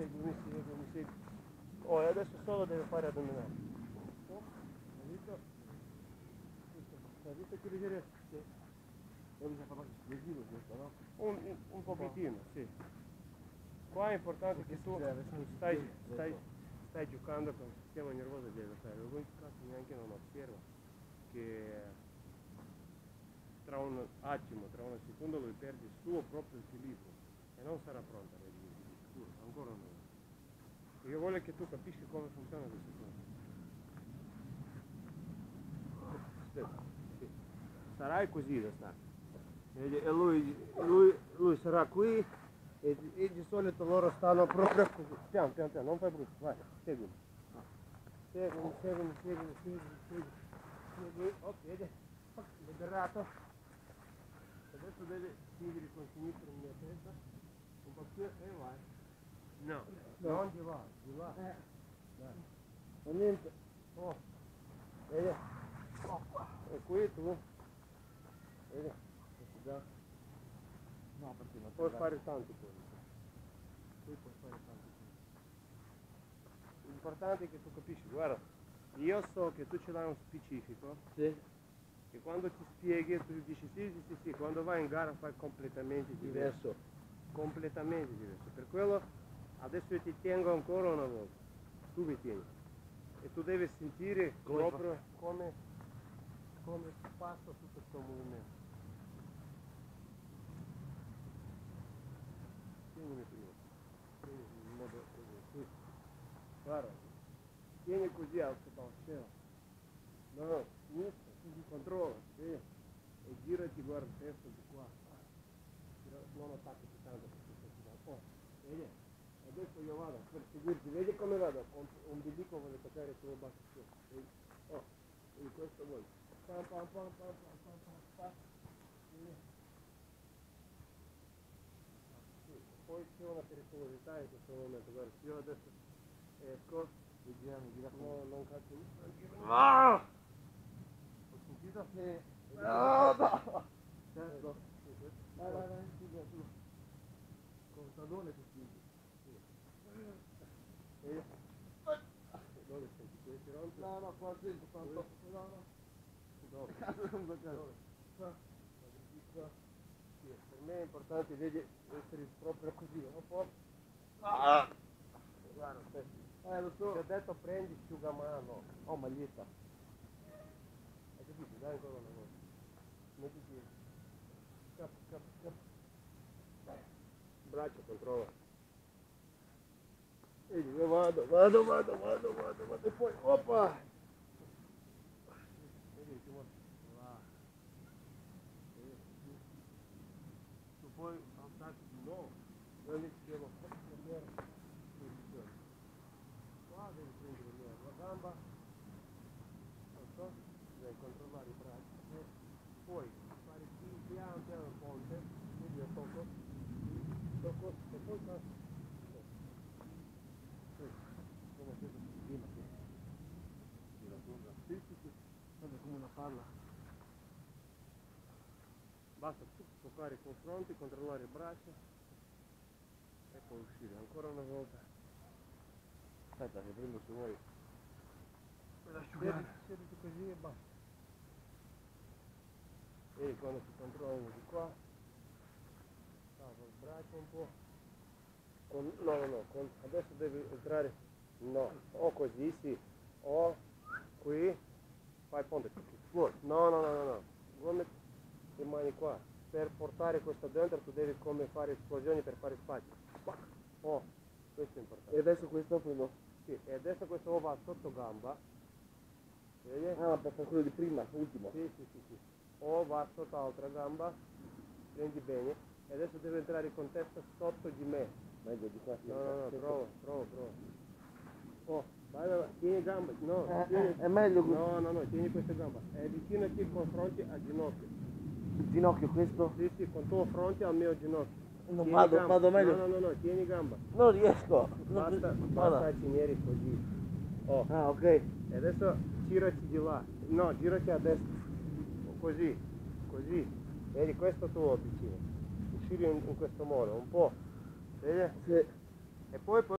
segui. Oh, e adesso solo deve fare addominali. Hai visto? Hai visto che leggerezza? Sì. E bisogna fare esplosivo questo, no? Un pochettino, sì. Qua è importante che tu stai giocando con il sistema nervoso degli avversari. Lui cazzo neanche non osserva che tra un attimo, tra un secondo lui perde il suo proprio equilibrio e non sarà pronto a reagire, di sicuro, ancora no. Io voglio che tu capisci come funziona questa cosa. Aspetta, sì. Sarai così da stare. E lui sarà qui e di solito loro stanno proprio così. Piano, non fai brutto, vai, seguimi. Segui. Ok, vedi, liberato. Adesso devi spingere con sinistra in mia testa, un po' più e vai. No, non di là. Dai. Non niente. Oh, vedi? E qui tu, vedi? Già. No, perché non Puoi fare tanti cose. Qui puoi fare tanti cose. L'importante è che tu capisci, guarda, io so che tu ce l'hai un specifico. Sì. E quando ti spieghi tu dici sì, quando vai in gara fai completamente diverso. Completamente diverso. Per quello adesso io ti tengo ancora una volta. Tu mi tieni. E tu devi sentire proprio come passa tutto questo movimento. Tienimi prima. Tieni in modo così. Guarda. Tieni così alto dal cielo. No, sinistra, controlla, sì. E girati, guarda il testo di qua. Non attacchi tanto perché sei da qua. Vedi? Adesso io vado per seguirti, vedi come vado? Un bilico vuole toccare il tuo basso. Vedi? Oh, vedi questo vuoi. Pam. Sì. Poi c'è una pericolosità in questo momento, guarda, io adesso esco, vediamo, non cazzo. Ah! Ho sentito? Sì. No! Certo. Vai, spiega tu. Con il tallone ti spieghi. Dove sei? Qui si rompe? No, qua dentro, tanto. No. Dove? Dove? Qua. Sì, per me è importante, vedi, essere proprio così, un po'. Guarda, aspetta. Lo so. Ti ho detto prendi asciugamano. Oh, maglietta. Hai capito? Dai ancora una volta. Mettiti. Cap. Braccio, controlla. Vedi, io vado. E poi, oppa! Vedi, ti muovi. Là. Tu puoi alzarti di nuovo. Io lì ti devo cambiare posizione. Qua devi prendere la gamba. Non so, devi controllare i bracci. Poi fare piano il ponte. Quindi io tocco e poi passo. Come questo prima che tira curva. Sì. Guarda come una palla. Basta toccare i confronti, controllare il braccio e poi uscire ancora una volta. Aspetta che prendo se vuoi. Per asciugare. Siediti così e basta. E quando si controllano di qua, stavo il braccio un po'. Adesso devi entrare, o così sì, o qui, fai ponte, fuori, no, come le mani qua, per portare questo dentro tu devi come fare esplosioni per fare spazio, questo è importante. E adesso questo prendo? Sì, e adesso questo va sotto gamba, vedi? Ah, per fare quello di prima, ultimo. Sì, o va sotto l'altra gamba, prendi bene, e adesso devi entrare con testa sotto di me. Meglio di qua. No, prova. Oh, vai, tieni gamba, tieni. È meglio così. No, tieni questa gamba. E avvicinati con fronte al ginocchio. Il ginocchio questo? Sì, con tuo fronte al mio ginocchio. Non Tieni vado meglio? No, tieni gamba. Non riesco. Basta tenere così. Oh. Ah, ok. E adesso girati di là. No, girati a destra. Così. Vedi, questo tu avvicini. Uscire in questo modo, un po'. Vedi? Sì. E poi